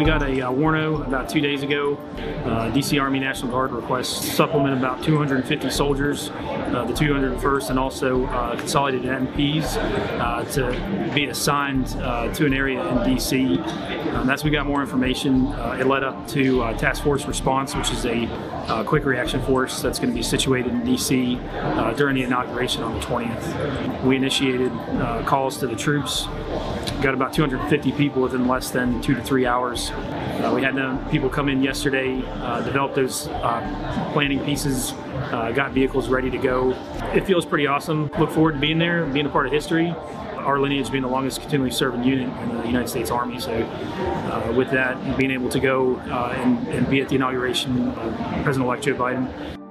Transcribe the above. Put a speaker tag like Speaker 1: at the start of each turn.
Speaker 1: We got a warno about 2 days ago. DC Army National Guard requests supplement about 250 soldiers, the 201st, and also consolidated MPs to be assigned to an area in DC. As we got more information, it led up to Task Force Response, which is a quick reaction force that's going to be situated in DC during the inauguration on the 20th. We initiated calls to the troops. Got about 250 people within less than 2 to 3 hours. We had people come in yesterday, develop those planning pieces, got vehicles ready to go. It feels pretty awesome. Look forward to being there, being a part of history. Our lineage being the longest continually serving unit in the United States Army. So with that, being able to go and be at the inauguration of President-elect Joe Biden.